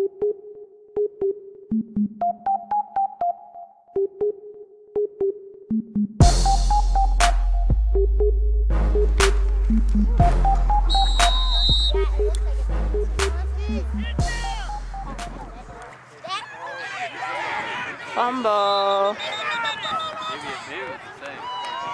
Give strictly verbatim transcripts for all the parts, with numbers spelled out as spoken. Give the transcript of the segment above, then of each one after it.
Fumble. Maybe it knew the same.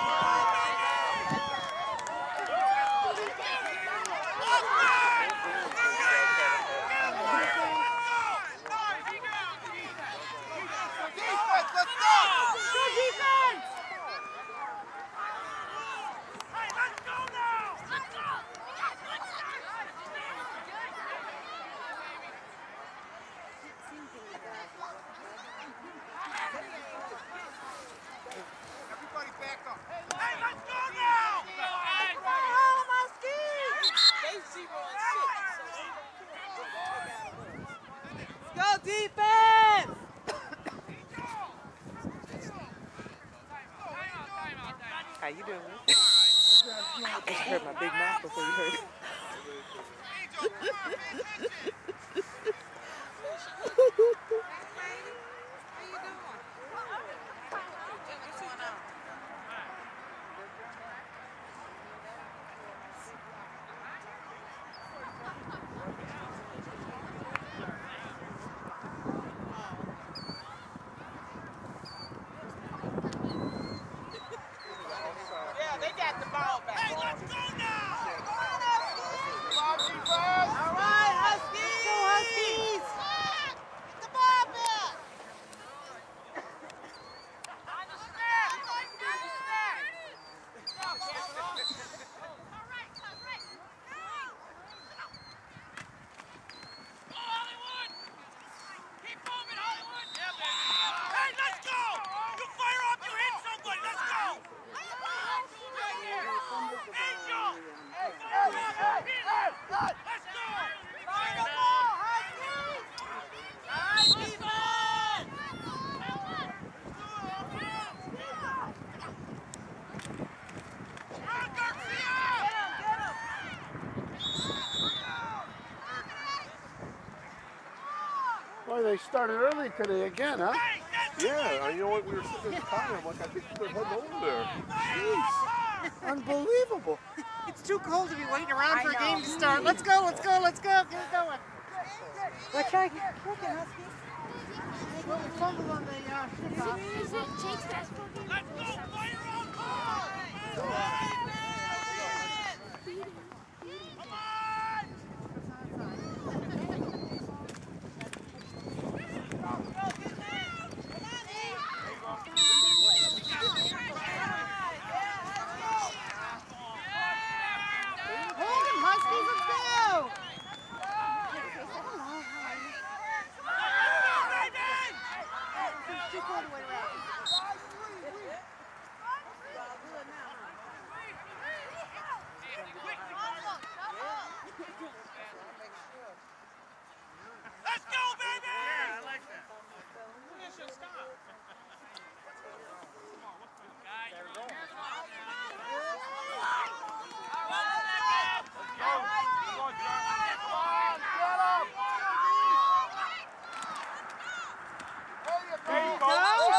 Go defense! How you doing? I just heard my big mouth before you heard it. Boy, they started early today again, huh? Yeah, you know what? We were sitting in the car. I'm like, I think they're heading over there. Jeez, unbelievable. It's too cold to be waiting around for a game to start. Let's go, let's go, let's go. Get it going. Watch out, you're cooking, Husky. Well, we fumbled on the uh, kickoff. Is it Jake's basketball game? Let's go, fire on call! Let's go, baby! Yeah, I like that. Finish your stop. There you go.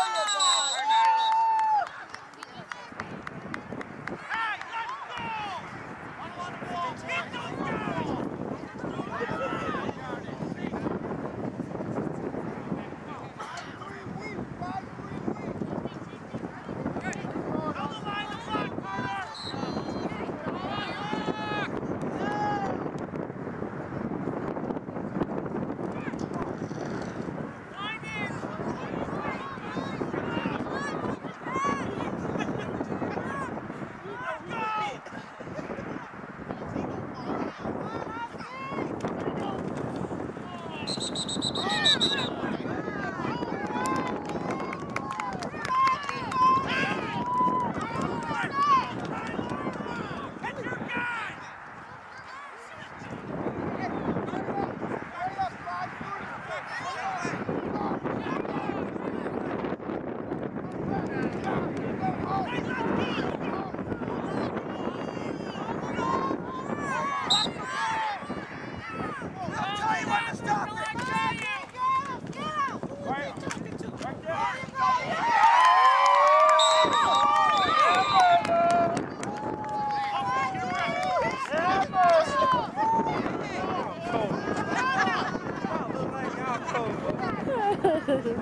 I'll tell you when to stop it!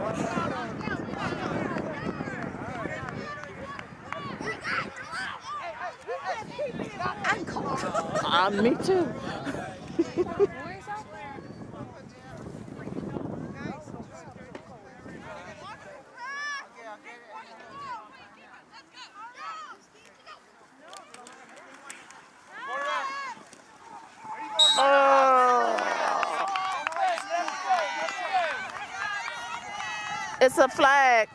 I'm cold. Uh, me too. It's a flag.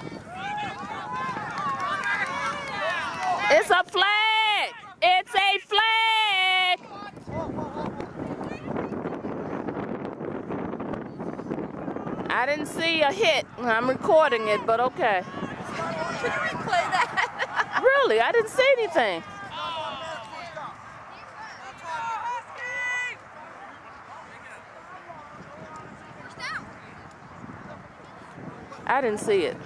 It's a flag. It's a flag. I didn't see a hit. I'm recording it, but okay. Can you replay that? Really? I didn't see anything. I didn't see it.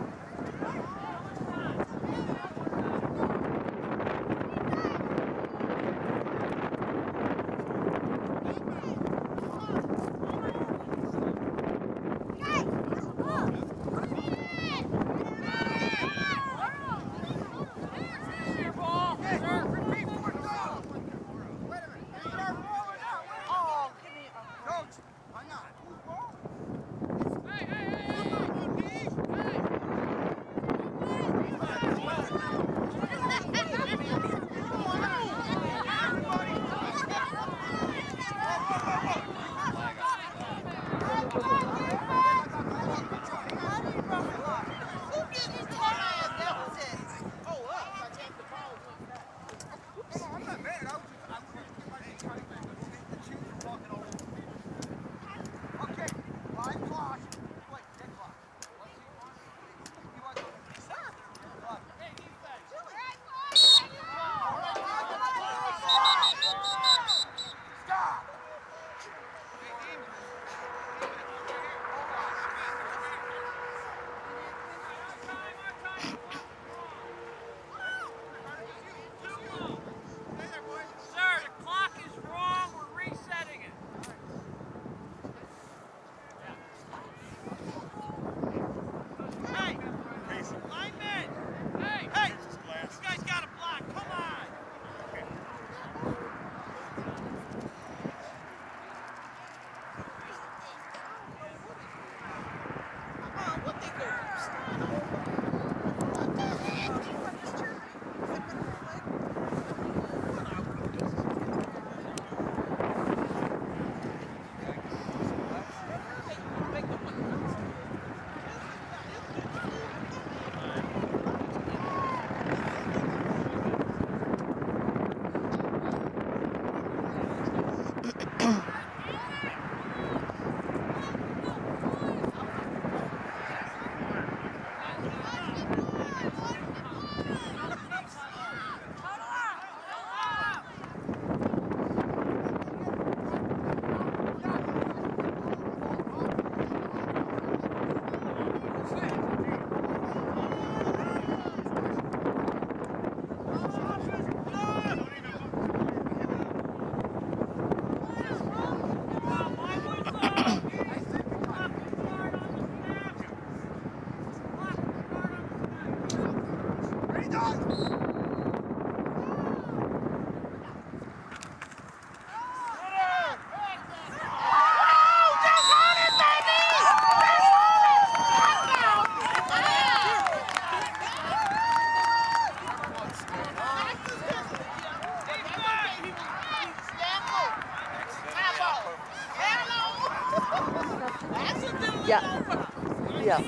Yeah. Yeah.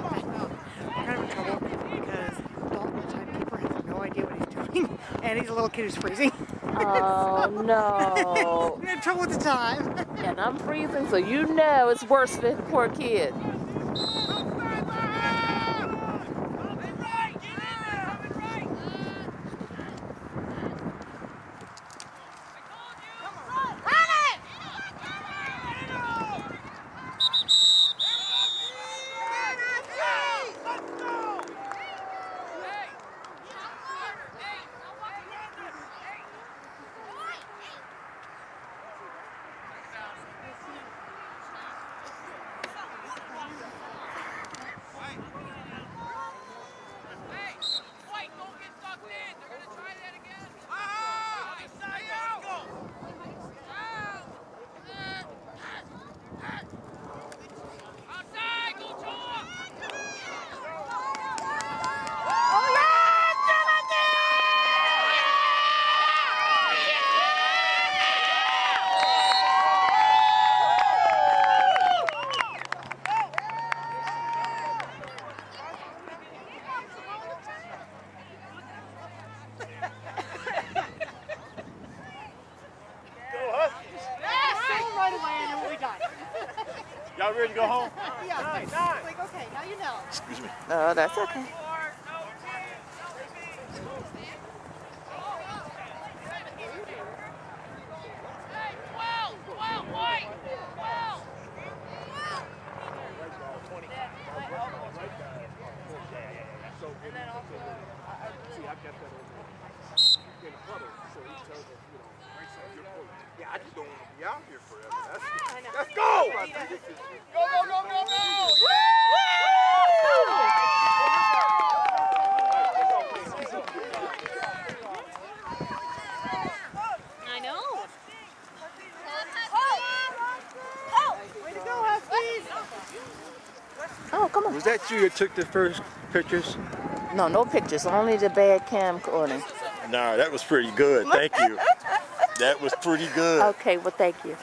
We're kind of in trouble because Dalton, the timekeeper, has no idea what he's doing, and he's a little kid who's freezing. Oh, no. We're in trouble with the time. And I'm freezing, so you know it's worse for the poor kid. right away and then we'll be done. Y'all ready to go home? Yeah. Nine, nine. Like, okay, now you know. Excuse me. No, that's okay. Yeah, I just don't want to be out here forever. That's, let's go! Go, go, go, go, go! I know. Way to go, Huskies! Oh, come on. Was that you that took the first pictures? No, no pictures. Only the bad camcording. No, that was pretty good. Thank you. That was pretty good. Okay, well, thank you.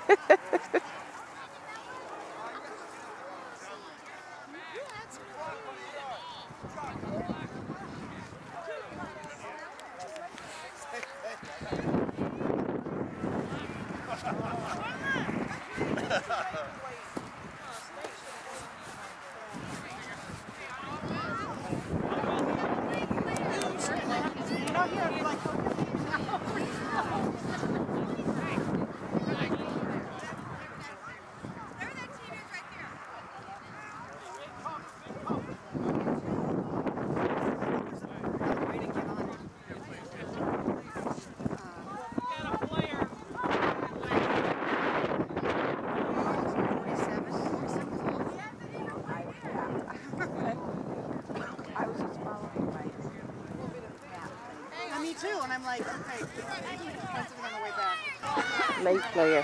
Me too, and I'm like, okay, expensive on the way back. Late player.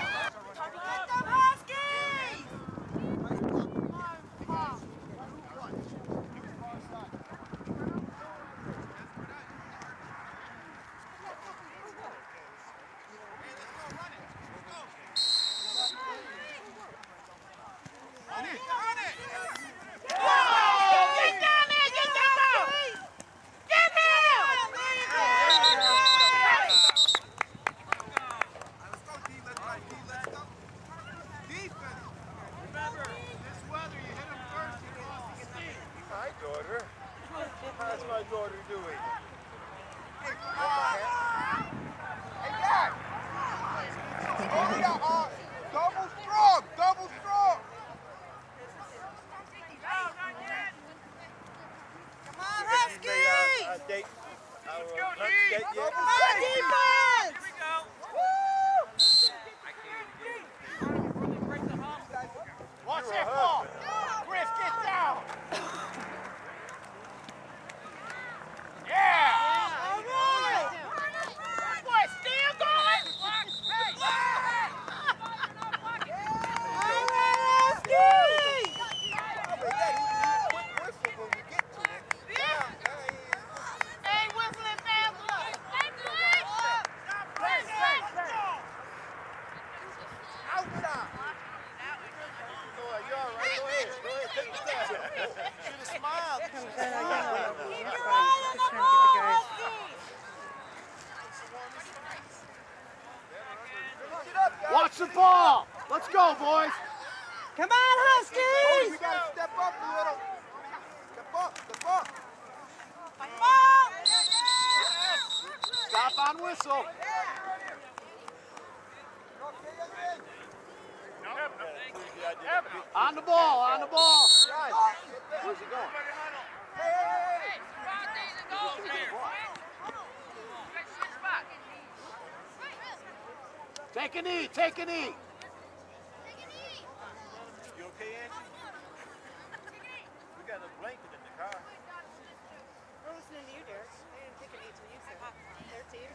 How's my daughter doing? Hey, Dad! Oh, yeah, uh, double strong, double strong! Come on, Husky! Uh, date. Let's go, D! Date, yeah. Come on, defense! Here we go. Watch that ball! Griff, get down! Yeah! All right! Boy, still going! All right, Husky! Hey, whistling family! Hey, boys! Outside! You all right? Go ahead. Go ahead. Take the step. Should have smiled. Watch the ball. Let's go, boys. Come on, Huskies! We gotta step up a little. Step up. Step up. Stop on whistle. On the ball. On the ball. Where's he going? Hey, hey, hey. Take a knee. Take a knee. You okay, Angie? We got a blanket in the car. We're listening to you, Derek. I didn't take a knee till you said thirteen.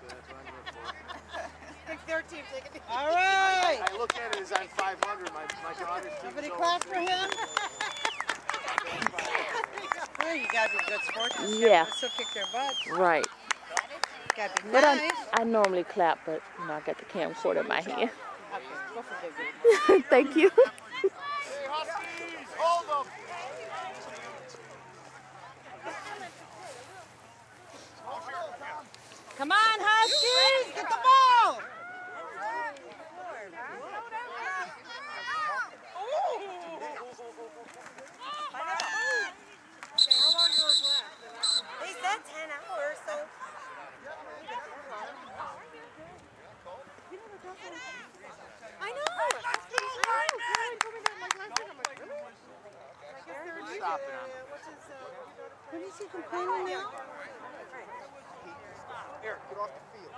Think thirteen, take a knee. All right! I look at it as I'm five hundred. My, my daughter's Somebody clap for him? Oh, you guys are good sports. Yeah. Still kick their butts. Right. Gotta be But nice. I, I normally clap, but you know, I got the camcorder in my hand. Okay, go for David. Thank you. Hey, Huskies, hold them. Come on, Huskies! Get the ball! he complaining now? Eric, get off the field.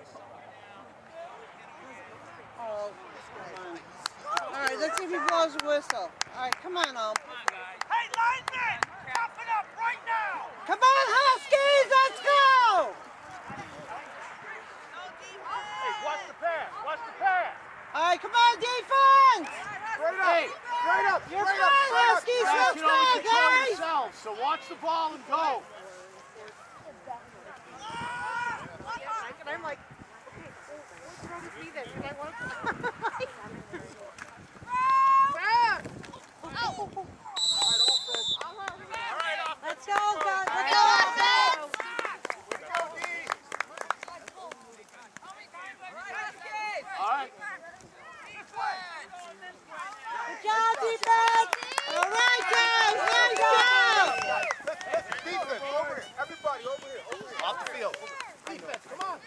Oh, all right, let's see if he blows a whistle. All right, come on, Om. Hey, lineman! Wrap it up right now! Come on, Huskies, let's go! Hey, watch the pass! Watch the pass! All right, come on, defense! Straight up! Hey, straight up! You're straight fine, up, straight up. Huskies, Guys, let's you go, know, you control guys! yourselves, so watch the ball and go. And I'm like, okay, so what's wrong with me then? Because I want to... Let's go, guys. Let's go, offense. All right. Good job, defense. All right, guys. Let's go. Defense, over here. Everybody, over here. Over here. Off the field. Defense, come on.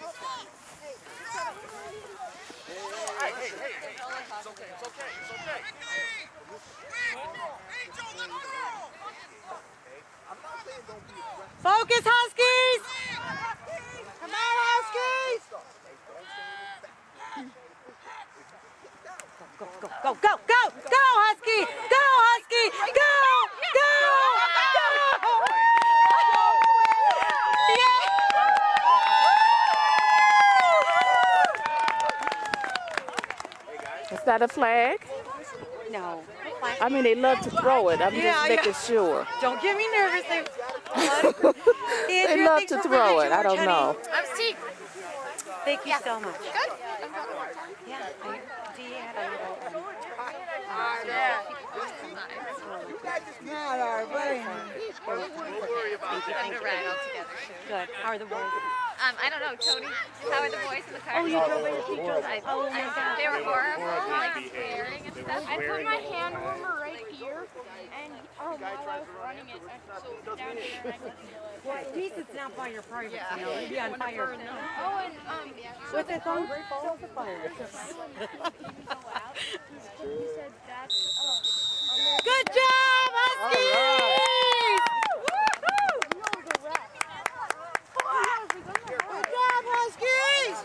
Hey, hey, hey, hey. It's okay, it's okay, it's okay. Focus, Huskies. Come on, Huskies. Go, go, go, go, go, go, Husky. Go, Husky. Go, go, go. Is that a flag? No. I mean, they love to throw it. I'm Yeah, just yeah. making sure. Don't get me nervous. They, They love to throw it. I don't know. I'm Steve. Thank you so much. Good. Yeah. I, Dee had a little... Not our buddy. I'm gonna ride all together. Good. How are the boys? Um, I don't know, Tony. How are the boys in the car? Oh, you drove by your teacher? I, Oh, my I, God. they were horrible, like swearing and stuff. I put my hand warmer right here, and oh, while I was running it, I so down here, and I could feel it. Well, at least it's not by your privacy. You know, you'd be on fire. Oh, and um, With its own great balls of fire. he said that's uh, Good job, Huskies! Good job, Huskies!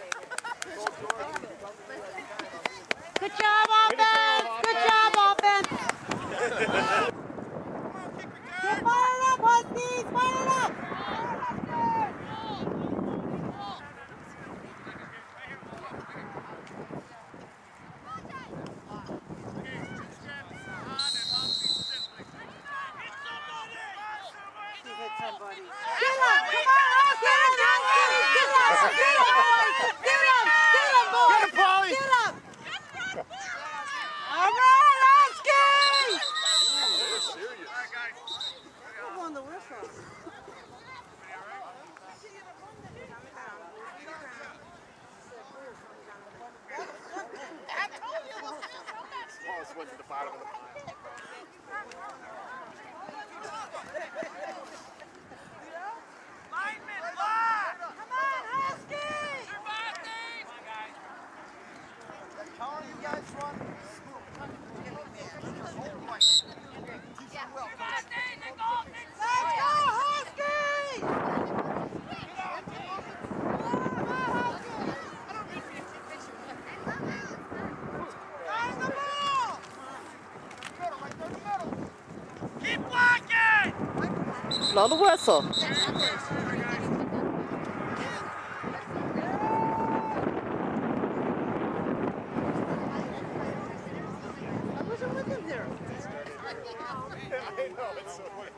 Good job, offense! Good job, offense! Get fired up, Huskies! Fire it up! Get up! Come on, Huskies! Get up! Get up, boys! Get up! Get up, boys! Get him, Paulie! Get up! All right, Huskies! Who won the whistle? Smallest went to the bottom of the pile. Lineman, block! Come on, Huskies! How you guys run? Let's go, Huskies! Guys, the ball! Keep blocking! Blow the whistle. I wasn't with him there. I know, it's so funny.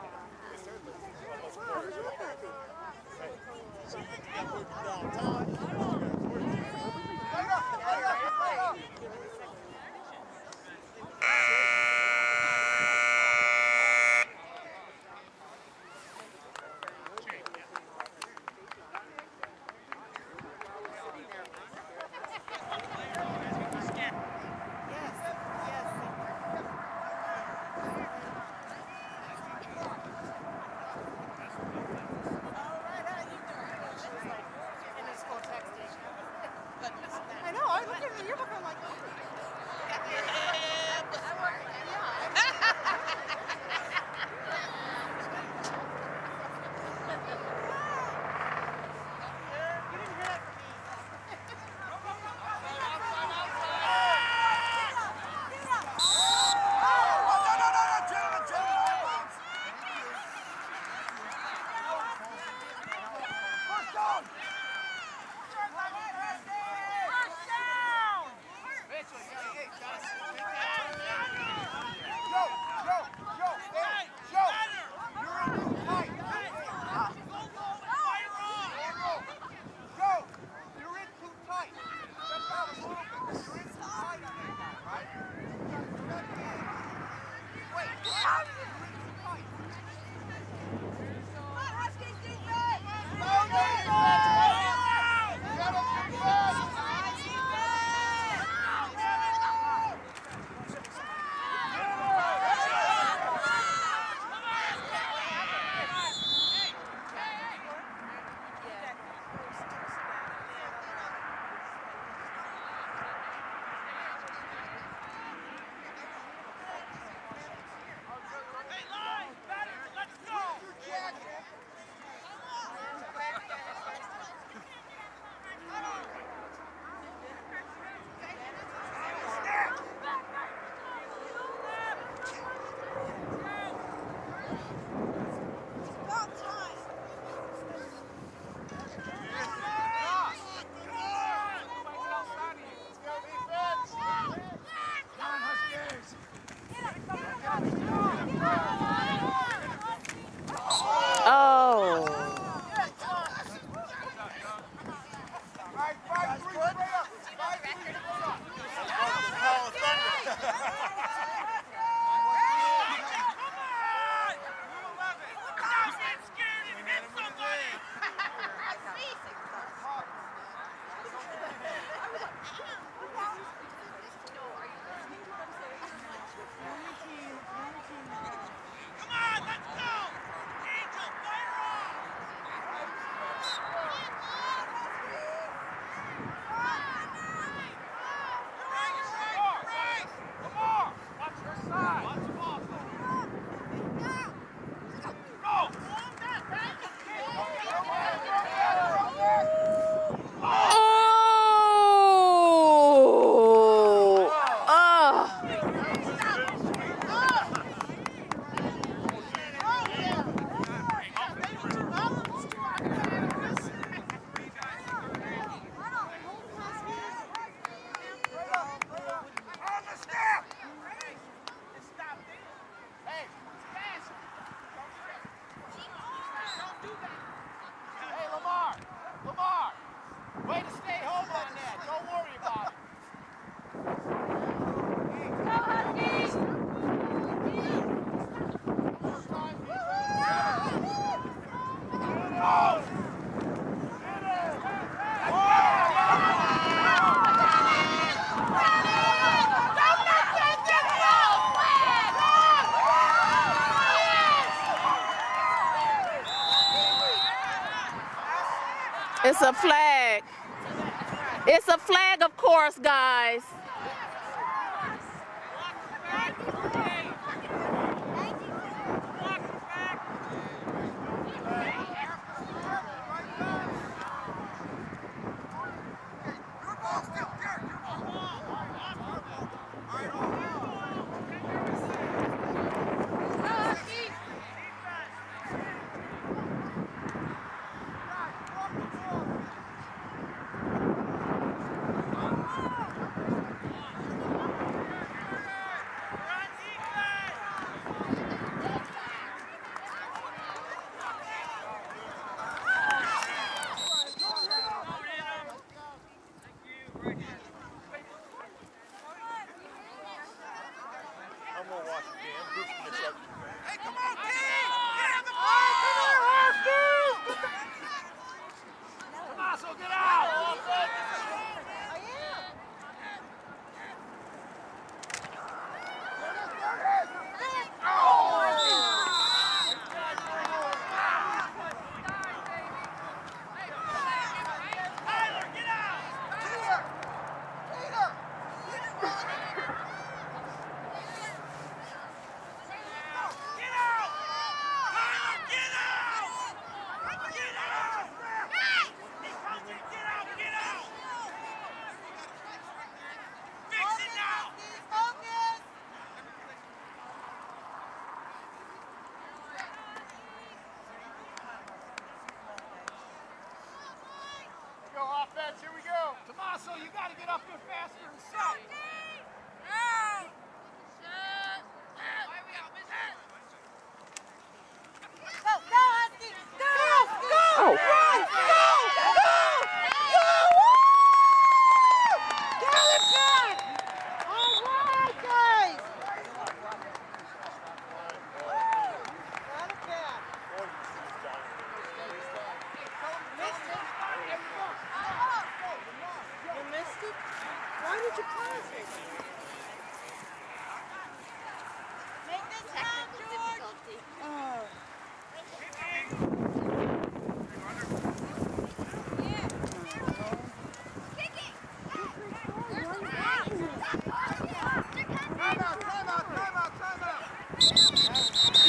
It's a flag. It's a flag, of course, guys.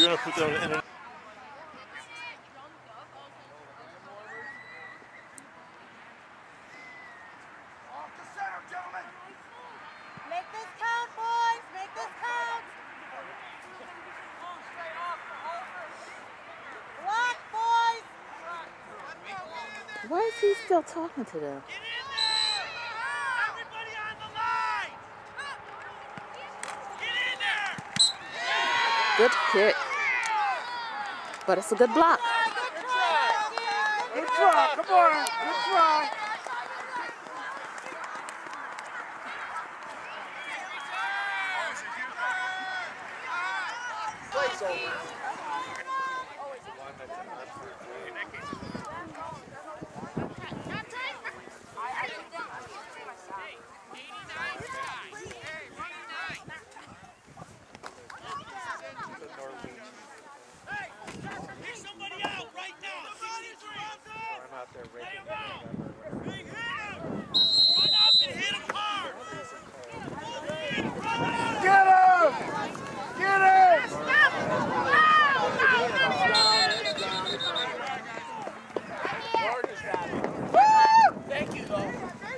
you're gonna put that on the internet. Make this count, boys! Make this count! Block, boys! Why is he still talking to them? Everybody on the line! Get in there! Good kick. But it's a good block. Good try, come on, good try. Play's over. Get somebody out right now! I'm out there raking. Big hit! Run up and hit him hard! Get him! Get him! Thank you, though.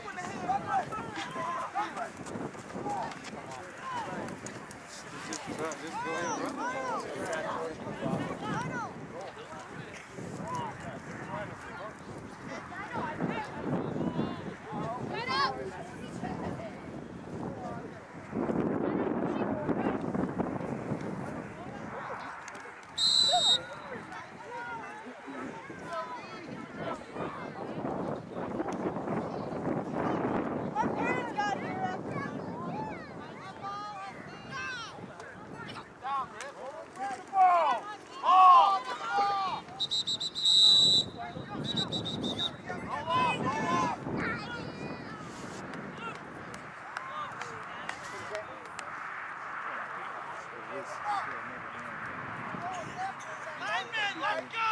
Lineman, let's go!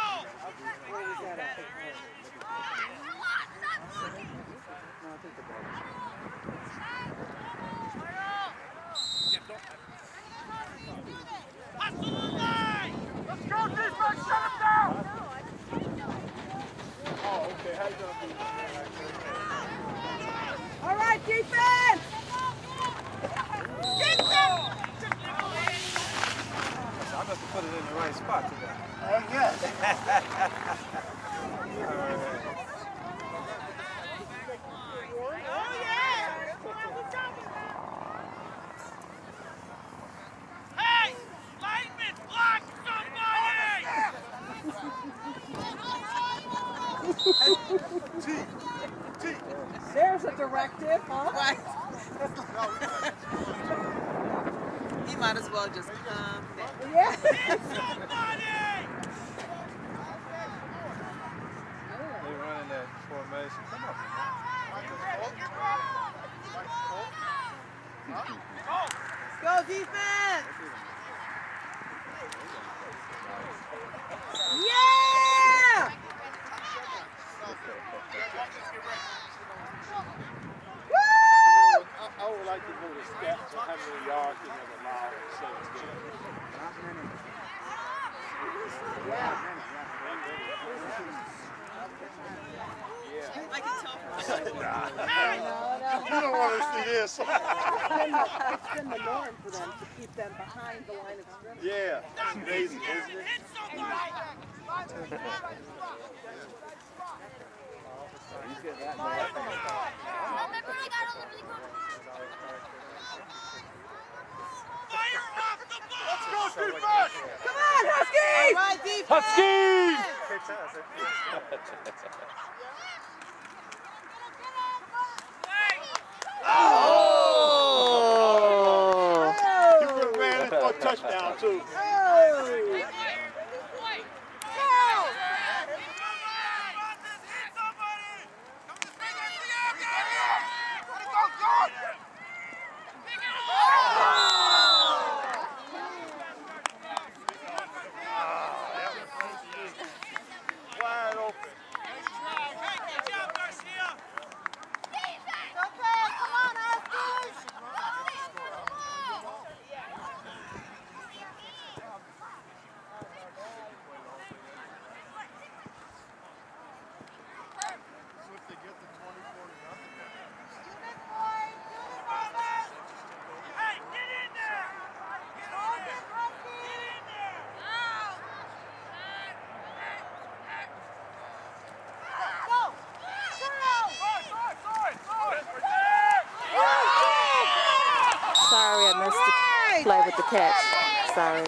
Hustle the line! Let's go, defense, shut him down! Oh, okay, how you gonna do that? All right, defense! Get them! I must have put it in the right spot today. Oh, good. Oh, yeah! Hey! Lineman, block somebody! There's a directive, huh? Right. He might as well just come down. Yeah. Hit somebody! They're running that formation. Come on. Go defense! Yeah! Woo! I, I would like to know the stats on how many yards they have allowed in seven games. I can tell from You don't want to see this. It's been the norm for them to keep them behind the line of scrimmage. Yeah, it's amazing, isn't it? Hit somebody! Fire off the ball! Let's go, defense! Come on, Huskies! All right, defense! Huskies! Oh! You could have ran it for a touchdown, too. Oh! Wide open. play with the catch. Sorry.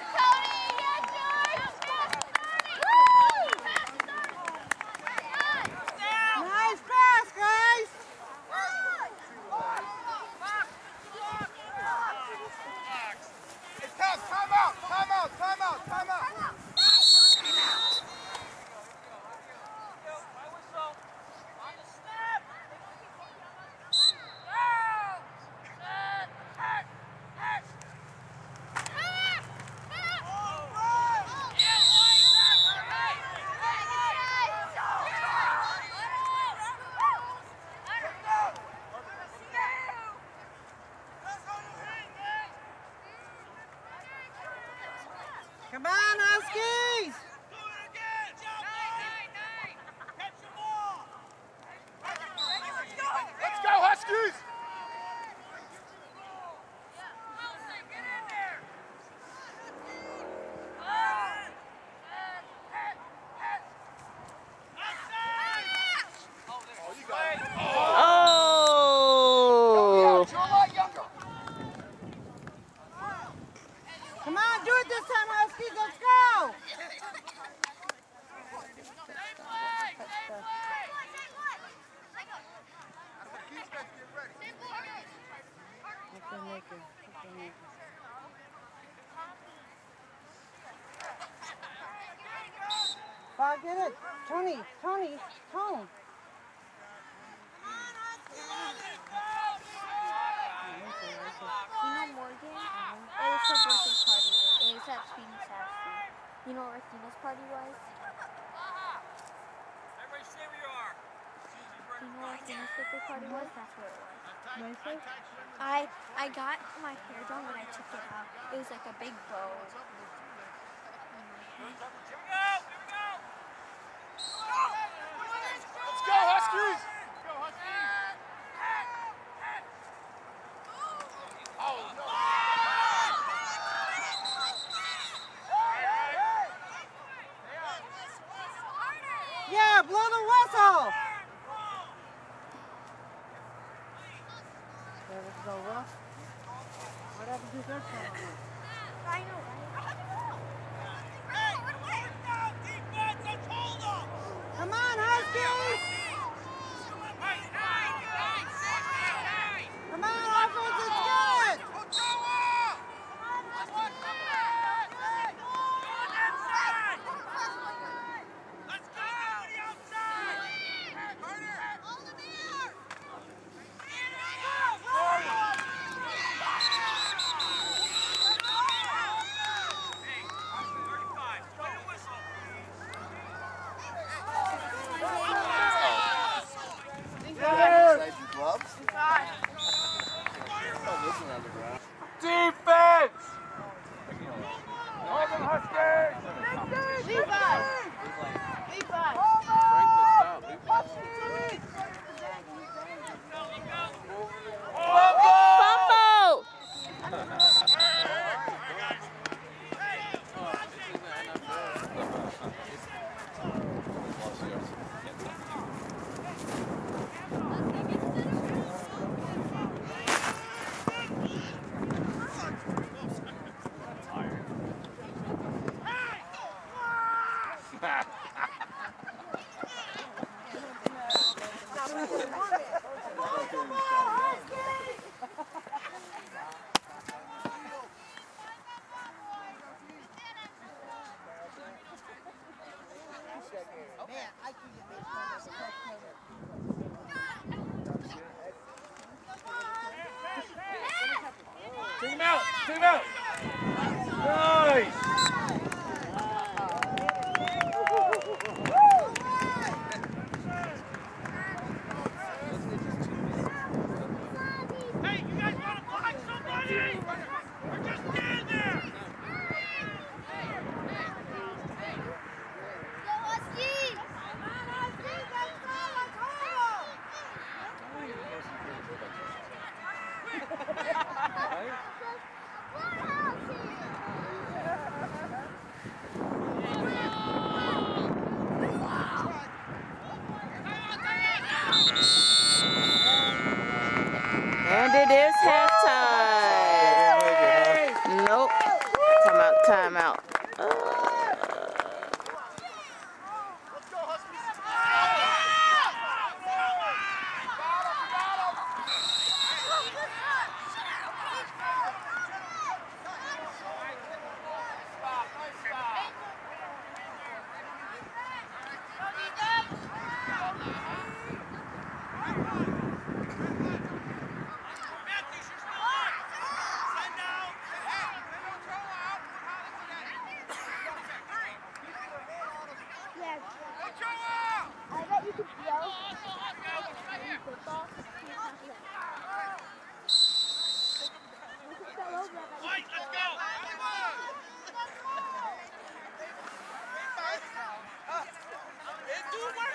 Nice pass, guys. Hey, Tess, time out, time out, time out, time out. Come on, Huskies! Let's go, Huskies! Oh! Come on, do it this time, Huskies. Let's go! Bob, get it. Tony, Tony, Tone. You know Morgan? It was her birthday party. It was at Sweeney's house. You know what Rathina's party was? Everybody stay where you are. You know what Rathina's birthday party was? That's what it was. Nice. I I got my hair done when I took it out. It was like a big bow. Let's go, Huskies! Oh, no. Yeah, blow the whistle! Service is over. What happened to that time? I know, right? Come on, Huskies! Come on, offense, it's good! Defense! Northern Huskies! Fumble! Take him out! Take him out! Nice! Hey, you guys want to block somebody? Or just stand there? Go Huskies! Come on, Huskies! Let's go! Let's And it is halftime. timeout. Uh, I bet you could throw football. White, let's go! It do work!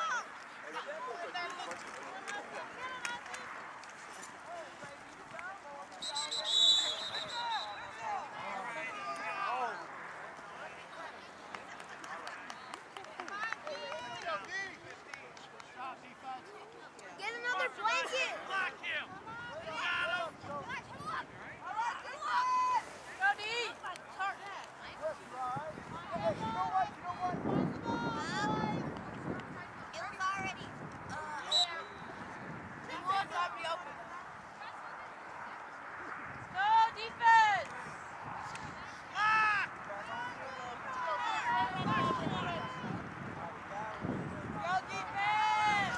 Get another blanket. Block him! You got him! Go D. It was already. Go defense. Go defense.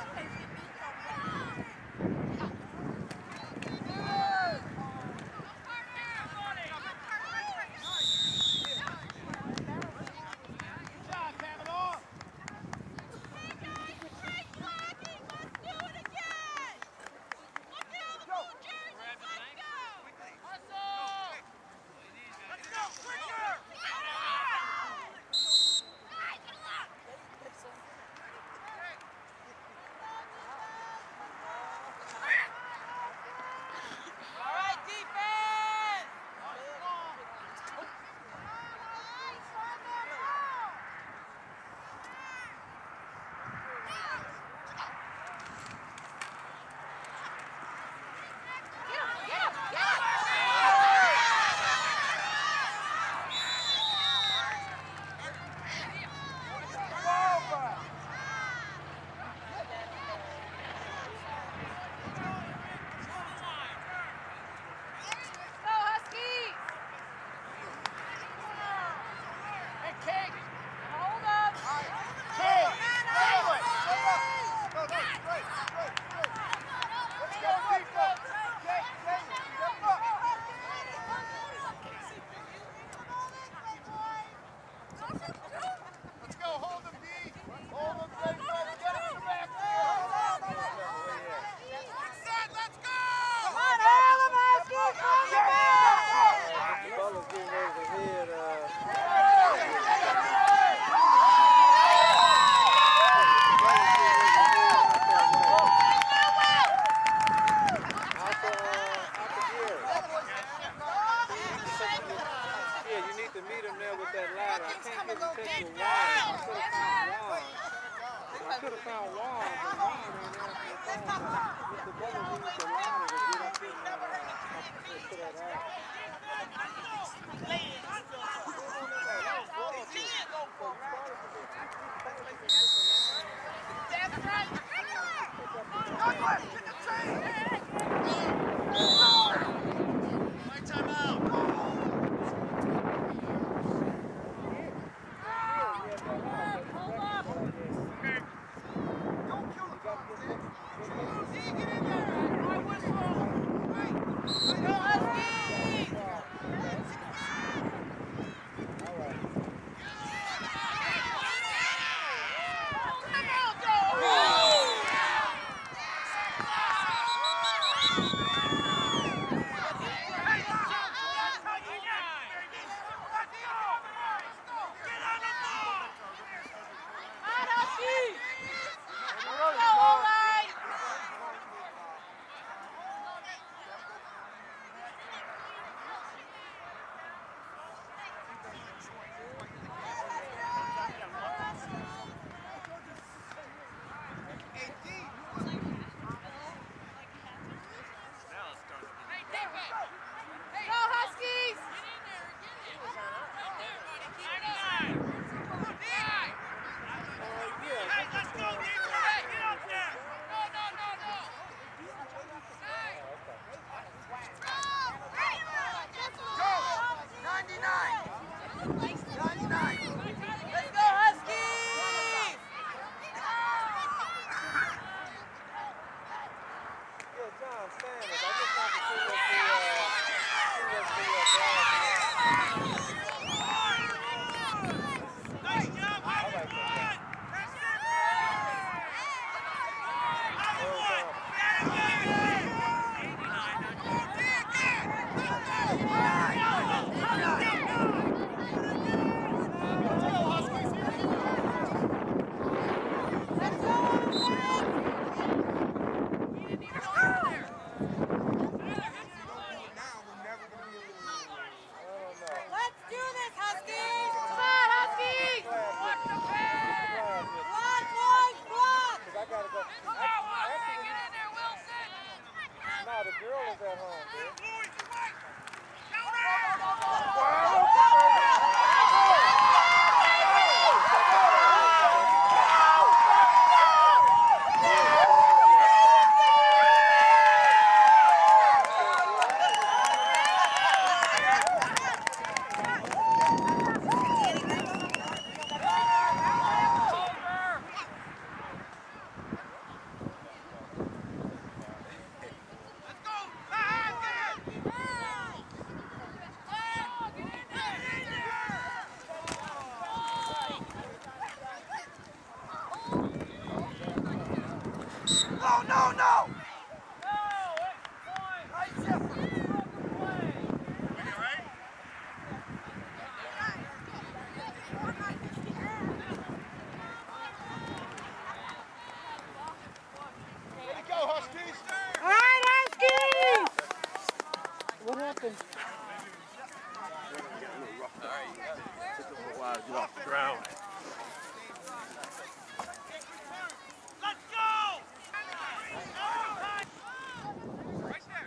Took a little while to get off the ground. Let's go! Right there.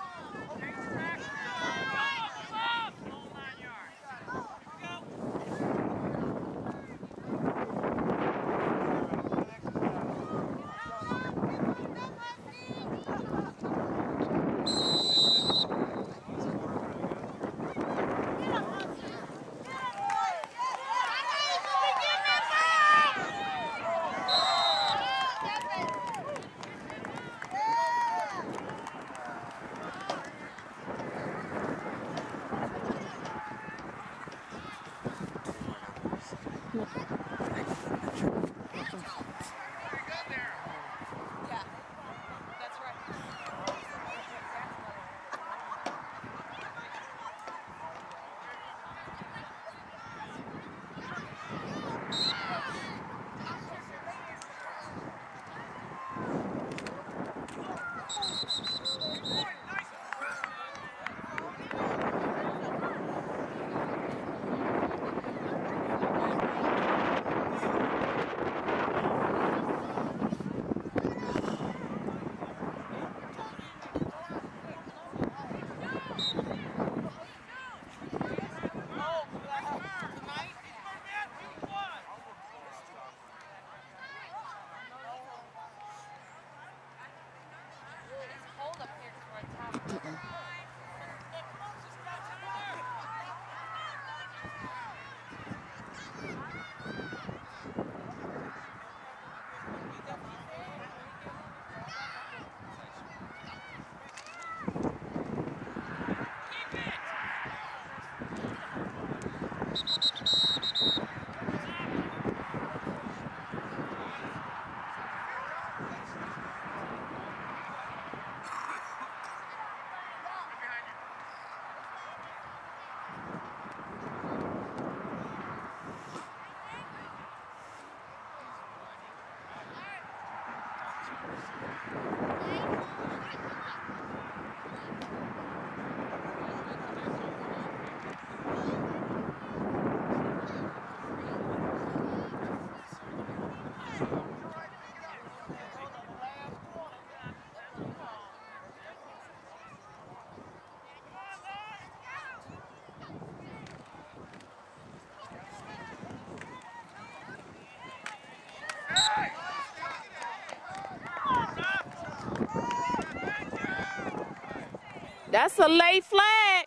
That's a late flag.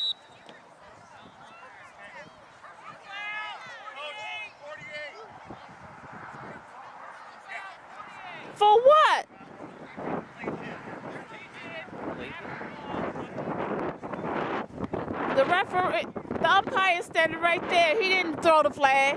For what? The referee, the umpire is standing right there. He didn't throw the flag.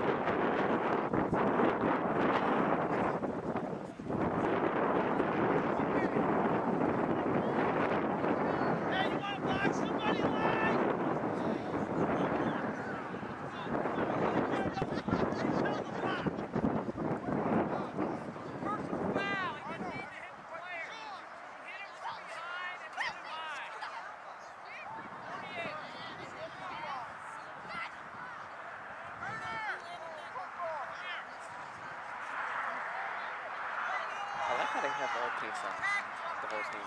I like how they have all team songs, the whole team.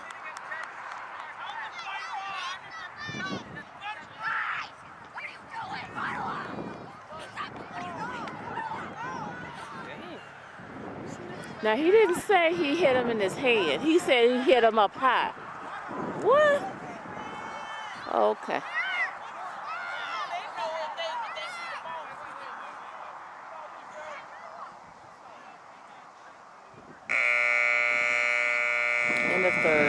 Now, he didn't say he hit him in his hand. He said he hit him up high. What? Okay. In the third.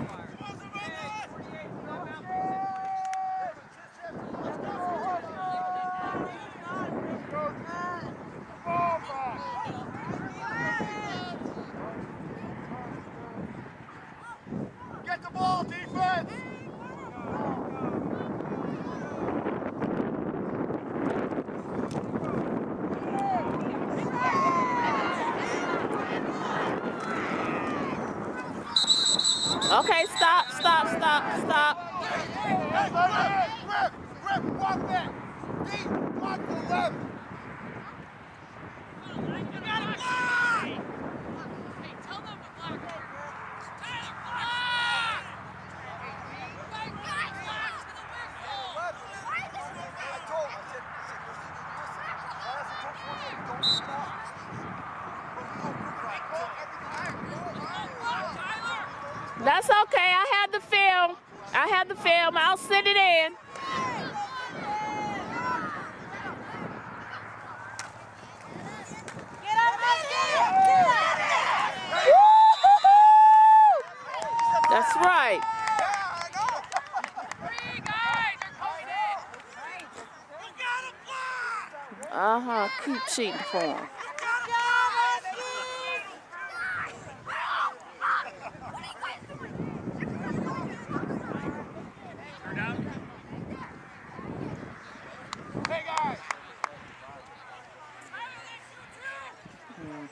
Get the ball, defense! Okay, stop, stop, stop, stop. Hey, grip, grip, walk back. That's okay. I have the film. I have the film. I'll send it in. That's right. Uh-huh. Keep cheating for him. Hey, guys. Hmm.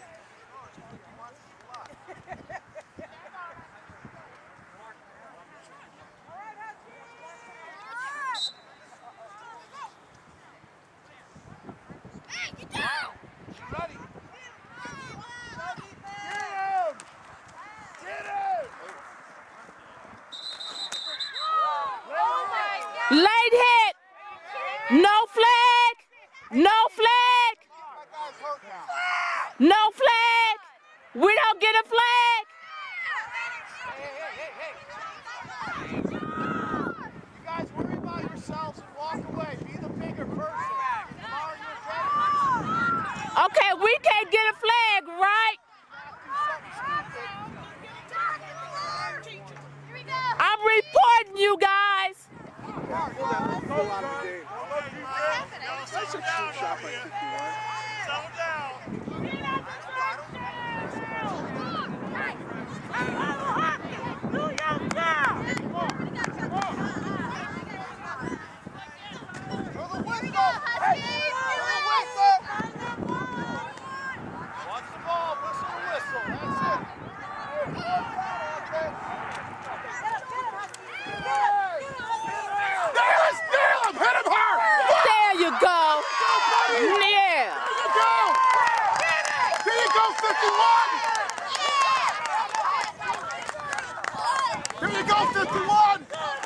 Hey, get down! Ready. Get him! Get him! Late hit. No flag. No flag. No flag. We don't get a flag. Hey, hey, hey, hey. You guys worry about yourselves and walk away. Be the bigger person. Tomorrow you're better. Okay, we can't get a flag, right? I'm reporting you guys. That's a true shot by fifty-one. Settle down. Watch the ball, whistle or whistle. That's it. Dallas, nail him! Hit him hard! There you go. Yeah. There you go! There you go, fifty-one! There you go, fifty-one!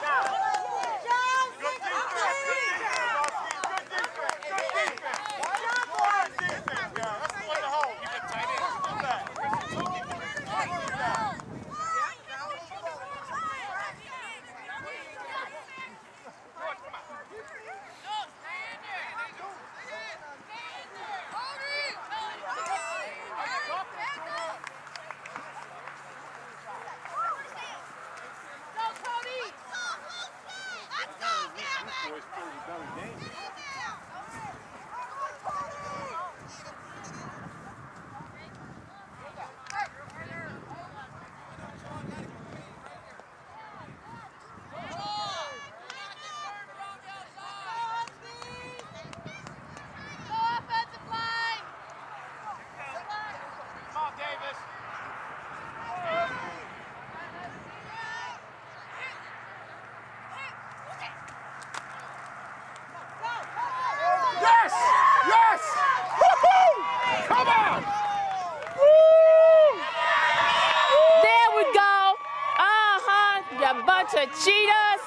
Yes! Yes! Woo-hoo! Come on! Woo! There we go. Uh-huh. You bunch of cheaters.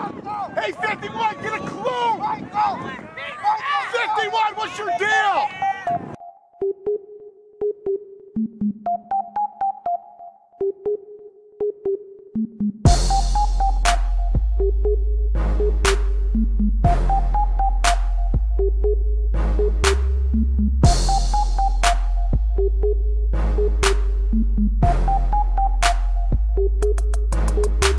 Hey, fifty-one, get a clue! fifty-one, what's your deal?